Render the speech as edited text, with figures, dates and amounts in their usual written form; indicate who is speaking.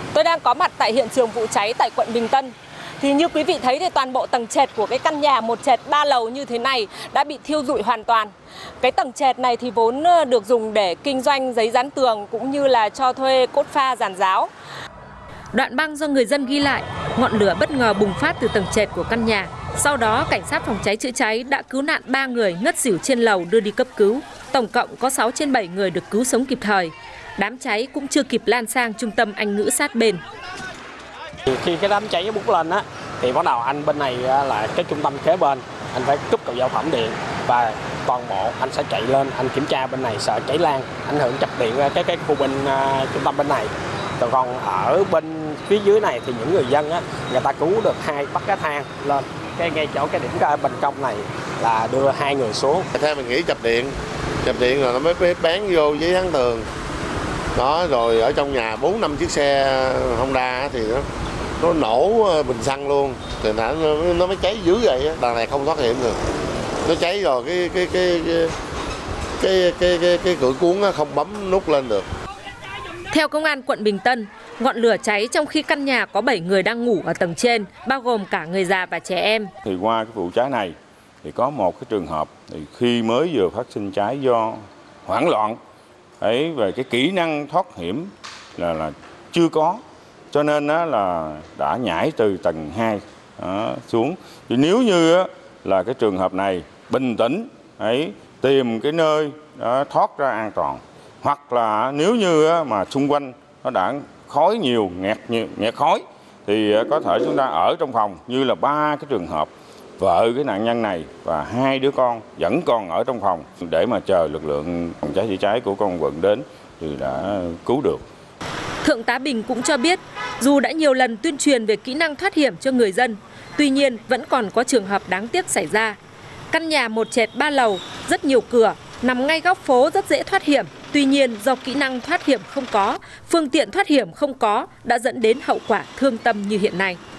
Speaker 1: Tôi đang có mặt tại hiện trường vụ cháy tại quận Bình Tân. Thì như quý vị thấy thì toàn bộ tầng trệt của cái căn nhà một trệt 3 lầu như thế này đã bị thiêu rụi hoàn toàn. Cái tầng trệt này thì vốn được dùng để kinh doanh giấy dán tường cũng như là cho thuê cốt pha giàn giáo. Đoạn băng do người dân ghi lại, ngọn lửa bất ngờ bùng phát từ tầng trệt của căn nhà. Sau đó, cảnh sát phòng cháy chữa cháy đã cứu nạn 3 người ngất xỉu trên lầu đưa đi cấp cứu. Tổng cộng có 6 trên 7 người được cứu sống kịp thời. Đám cháy cũng chưa kịp lan sang trung tâm Anh ngữ sát bên.
Speaker 2: Khi cái đám cháy bùng lên á, thì bắt đầu anh bên này là cái trung tâm kế bên, anh phải cúp cầu giao phẩm điện và toàn bộ anh sẽ chạy lên, anh kiểm tra bên này sợ cháy lan, ảnh hưởng chập điện cái khu bên trung tâm bên này. Còn ở bên phía dưới này thì những người dân á, người ta cứu được bắt cái thang lên ngay chỗ cái điểm bên trong này là đưa 2 người xuống.
Speaker 3: Theo mình nghĩ chập điện rồi nó mới bán vô giấy dán tường. Đó, rồi ở trong nhà 4-5 chiếc xe Honda thì nó nổ bình xăng luôn, thì nó mới cháy dữ vậy. Đằng này không thoát hiểm được, nó cháy rồi cái cửa cuốn không bấm nút lên được.
Speaker 1: Theo Công an quận Bình Tân, ngọn lửa cháy trong khi căn nhà có 7 người đang ngủ ở tầng trên, bao gồm cả người già và trẻ em.
Speaker 4: Thì qua cái vụ cháy này thì có một cái trường hợp thì khi mới vừa phát sinh cháy do hoảng loạn về cái kỹ năng thoát hiểm là chưa có, cho nên là đã nhảy từ tầng 2 xuống. Thì nếu như là cái trường hợp này bình tĩnh tìm cái nơi thoát ra an toàn, hoặc là nếu như mà xung quanh nó đã khói nhiều, nghẹt khói, thì có thể chúng ta ở trong phòng, như là 3 cái trường hợp vợ cái nạn nhân này và 2 đứa con vẫn còn ở trong phòng để mà chờ lực lượng phòng cháy chữa cháy của công an quận đến thì đã cứu được.
Speaker 1: Thượng tá Bình cũng cho biết, dù đã nhiều lần tuyên truyền về kỹ năng thoát hiểm cho người dân, tuy nhiên vẫn còn có trường hợp đáng tiếc xảy ra. Căn nhà một trệt 3 lầu, rất nhiều cửa, nằm ngay góc phố rất dễ thoát hiểm. Tuy nhiên do kỹ năng thoát hiểm không có, phương tiện thoát hiểm không có đã dẫn đến hậu quả thương tâm như hiện nay.